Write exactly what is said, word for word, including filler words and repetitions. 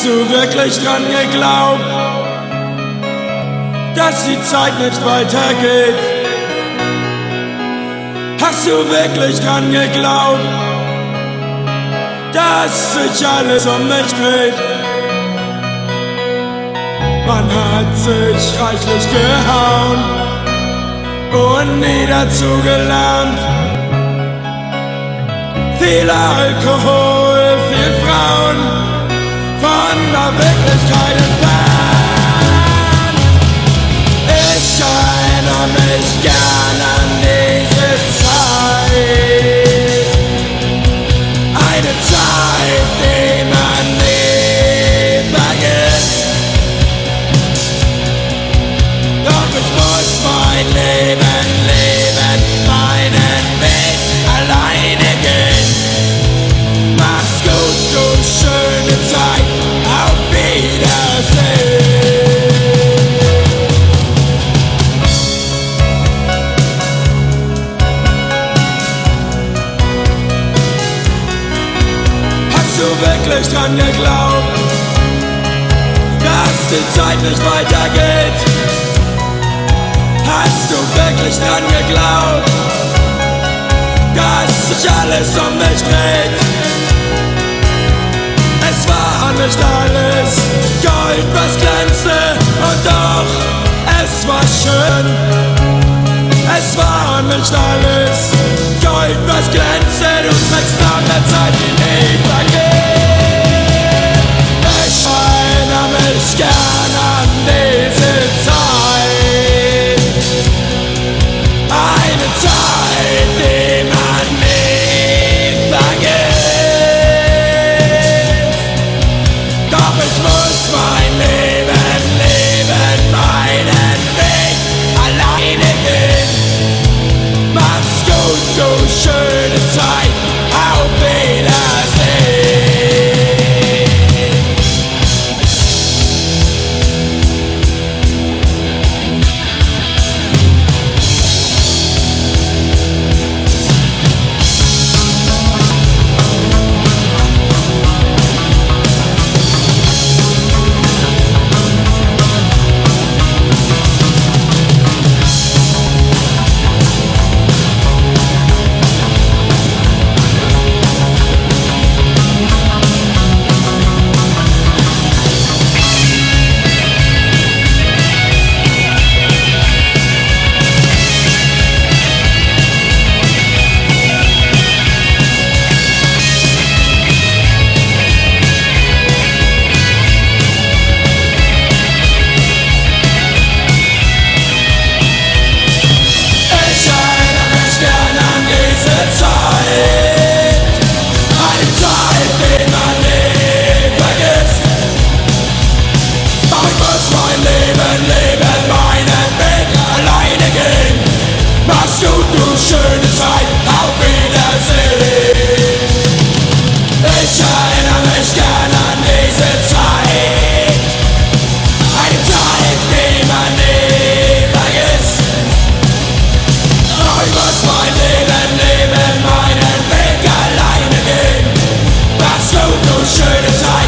du wirklich dran geglaubt, dass die Zeit nicht weitergeht? Hast du wirklich dran geglaubt, dass sich alles um mich dreht? Man hat sich reichlich gehauen und nie dazu gelernt. Viel Alkohol, viel Frauen, von der Wirklichkeit entfernt. Ich erinnere mich gern an diese Zeit, eine Zeit, die man nie vergisst. Doch ich muss mein Leben leben, meinen Weg alleine gehen. Mach's gut, du schöne Zeit, auf Wiedersehen. Hast du wirklich dran geglaubt, dass die Zeit nicht weitergeht? Hast du wirklich dran geglaubt, dass sich alles um mich dreht? Es war nicht alles Gold, was glänzte, und doch, es war schön. Es war nicht alles Gold, was glänzte, du trägst nach der Zeit, die nie vergeht. Ich erinnere mich gern an diese Zeit, eine Zeit, die man nie vergisst. Doch ich muss mein Leben leben, meinen Weg alleine gehen. Mach's gut, du schöne Zeit, auf Wiedersehen. Schöne Zeit.